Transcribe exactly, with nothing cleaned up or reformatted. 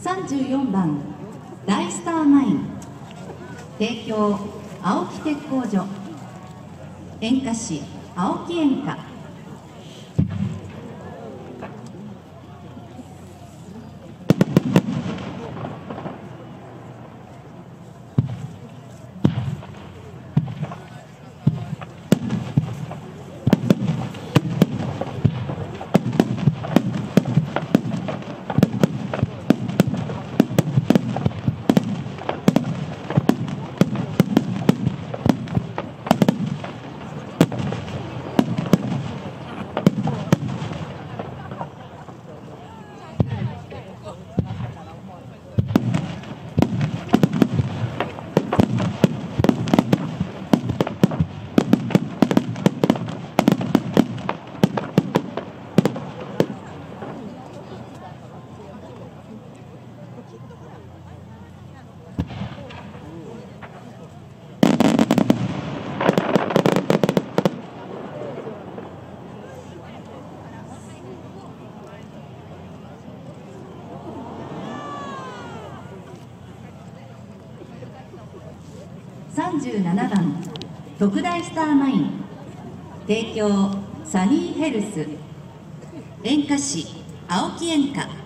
さんじゅうよんばん大スターマイン提供青木鉄工所演歌師青木演歌。さんじゅうななばん特大スターマイン提供サニーヘルス演歌師青木演歌。